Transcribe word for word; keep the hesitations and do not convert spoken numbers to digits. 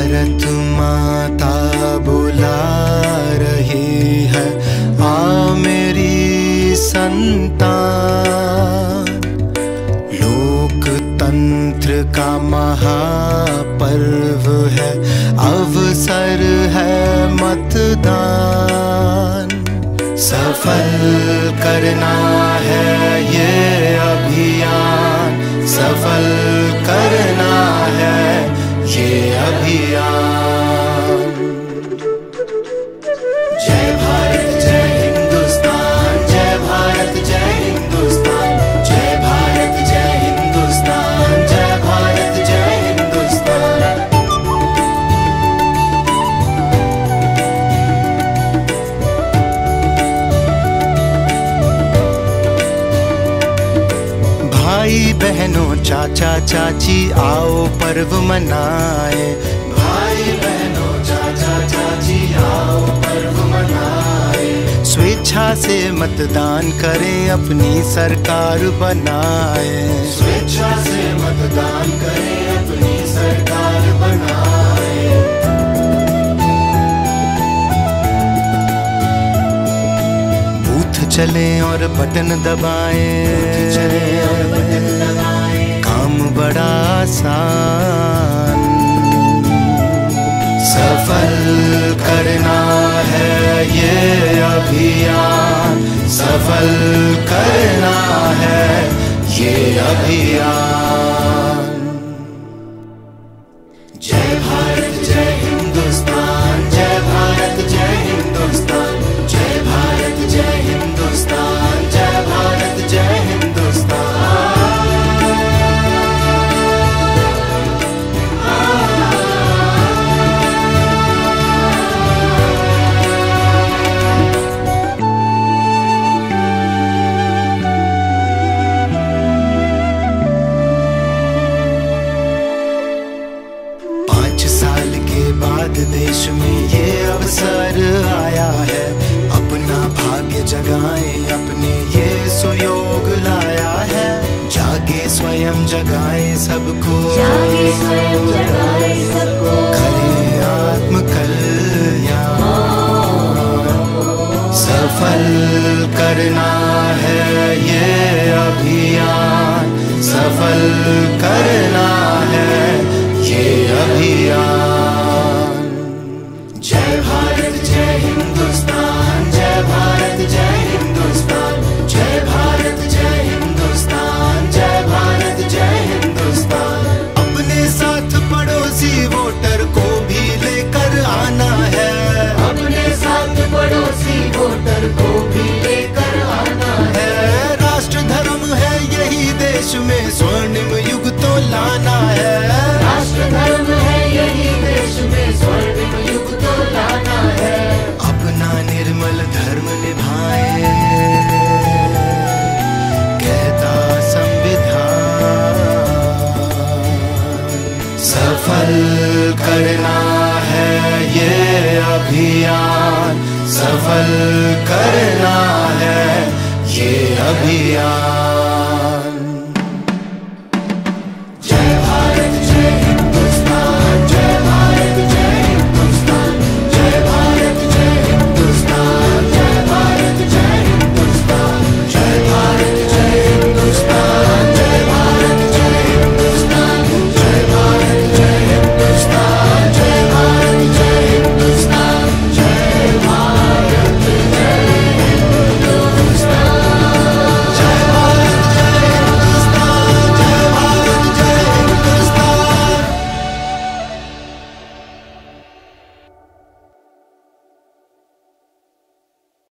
भारत माता बुला रही है, आ मेरी संतान। लोकतंत्र का महापर्व है, अवसर है मतदान। सफल करना है ये अभियान, सफल करना है ये अभियान। जय भारत जय हिंदुस्तान, जय भारत जय हिंदुस्तान, जय भारत जय हिंदुस्तान, जय भारत जय हिंदुस्तान। भाई बहनों चाचा चाची आओ पर्व मनाए, भाई बहनों चाचा चाची आओ पर्व मनाए। स्वेच्छा से मतदान करें, अपनी सरकार बनाए, स्वेच्छा से मतदान करें, अपनी सरकार बनाए। बूथ चलें और बटन दबाएं, काम बड़ा आसान। सफल करना है ये अभियान, सफल करना है ये अभियान। जय भारत जय हिंदुस्तान, जय भारत जय हिंदुस्तान, जय भारत जय हिंदुस्तान, जय भारत जय हिंदुस्तान। देश में ये अवसर आया है, अपना भाग्य जगाएं, अपने ये सुयोग लाया है। जागे स्वयं जगाएं सबको, जागे स्वयं जगाएं सबको, करें आत्मकल्याण। सफल करना है ये अभियान, सफल करना है ये अभियान। जय भारत जय हिंदुस्तान, जय भारत जय हिंदुस्तान, जय भारत जय हिंदुस्तान, जय भारत जय हिंदुस्तान। अपने साथ पड़ोसी वोटर को भी लेकर आना है, अपने साथ पड़ोसी वोटर को भी लेकर आना है। राष्ट्र धर्म है यही देश में स्वर्णिम युग तो लाना है, राष्ट्र धर्म है यही देश में स्वर्णिम युग तो लाना है। अपना निर्मल धर्म निभाए, कहता संविधान। सफल करना है ये अभियान, सफल करना है ये अभियान।